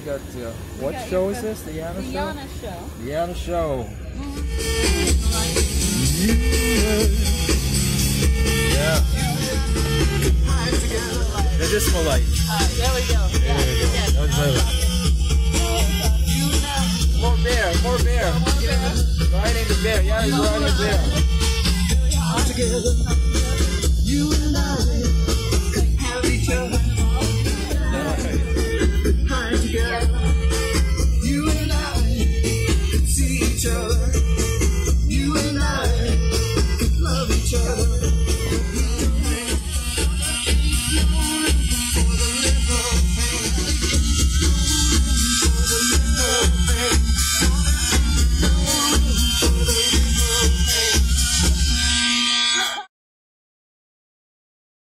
got what show is this? The Yana Show? Yana Show. The Yana Show. Yeah. The dismal light. There we go. There we go. That was better. More bear, more bear. Riding the bear. Yeah, he's riding the bear.